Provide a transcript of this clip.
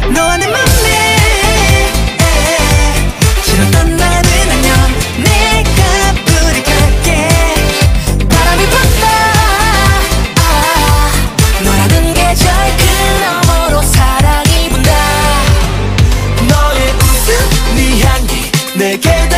너와 내 맘에 싫었던 나는 안녕 내가 부를게 바람이 분다 너라는 계절 그 너머로 사랑이 분다 너의 웃음 네 향기 내게 다